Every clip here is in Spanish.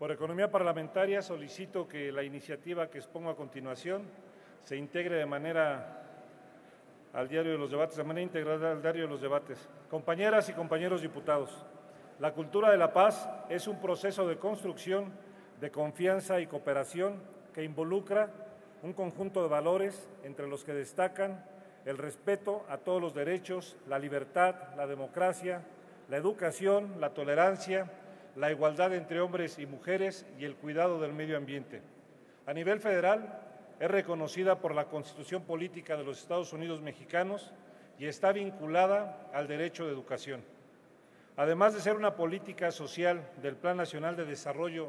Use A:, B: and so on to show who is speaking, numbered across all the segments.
A: Por economía parlamentaria solicito que la iniciativa que expongo a continuación se integre de manera al diario de los debates, de manera integrada al diario de los debates. Compañeras y compañeros diputados, la cultura de la paz es un proceso de construcción, de confianza y cooperación que involucra un conjunto de valores entre los que destacan el respeto a todos los derechos, la libertad, la democracia, la educación, la tolerancia, la igualdad entre hombres y mujeres y el cuidado del medio ambiente. A nivel federal, es reconocida por la Constitución Política de los Estados Unidos Mexicanos y está vinculada al derecho de educación. Además de ser una política social del Plan Nacional de Desarrollo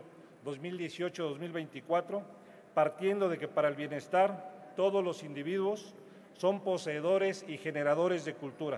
A: 2018-2024, partiendo de que para el bienestar todos los individuos son poseedores y generadores de cultura.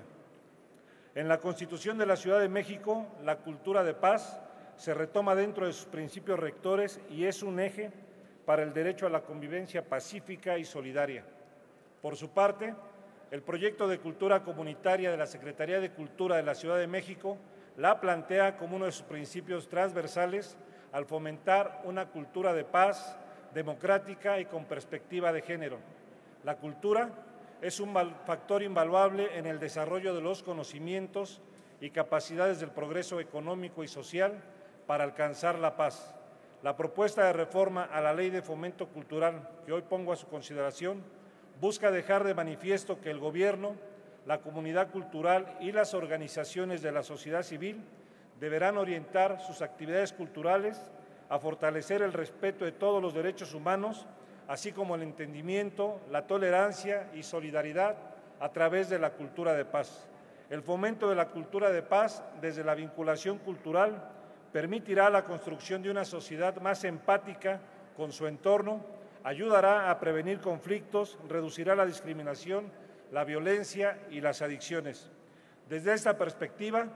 A: En la Constitución de la Ciudad de México, la cultura de paz se retoma dentro de sus principios rectores y es un eje para el derecho a la convivencia pacífica y solidaria. Por su parte, el proyecto de cultura comunitaria de la Secretaría de Cultura de la Ciudad de México la plantea como uno de sus principios transversales al fomentar una cultura de paz, democrática y con perspectiva de género. La cultura es un factor invaluable en el desarrollo de los conocimientos y capacidades del progreso económico y social para alcanzar la paz. La propuesta de reforma a la Ley de Fomento Cultural que hoy pongo a su consideración busca dejar de manifiesto que el Gobierno, la comunidad cultural y las organizaciones de la sociedad civil deberán orientar sus actividades culturales a fortalecer el respeto de todos los derechos humanos, así como el entendimiento, la tolerancia y solidaridad a través de la cultura de paz. El fomento de la cultura de paz desde la vinculación cultural permitirá la construcción de una sociedad más empática con su entorno, ayudará a prevenir conflictos, reducirá la discriminación, la violencia y las adicciones. Desde esta perspectiva,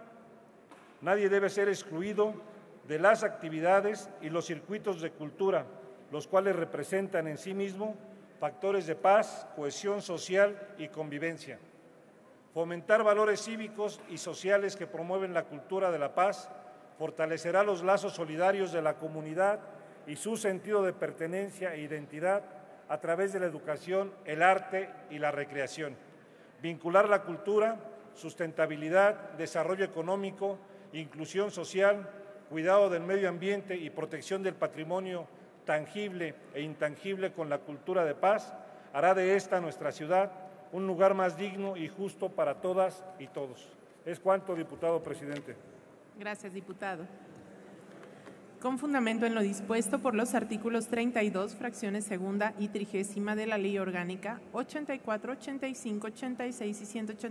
A: nadie debe ser excluido de las actividades y los circuitos de cultura, los cuales representan en sí mismos factores de paz, cohesión social y convivencia. Fomentar valores cívicos y sociales que promueven la cultura de la paz fortalecerá los lazos solidarios de la comunidad y su sentido de pertenencia e identidad a través de la educación, el arte y la recreación. Vincular la cultura, sustentabilidad, desarrollo económico, inclusión social, cuidado del medio ambiente y protección del patrimonio tangible e intangible con la cultura de paz hará de esta nuestra ciudad un lugar más digno y justo para todas y todos. Es cuanto, diputado presidente.
B: Gracias, diputado. Con fundamento en lo dispuesto por los artículos 32, fracciones segunda y 30ª de la Ley Orgánica 84, 85, 86 y 180.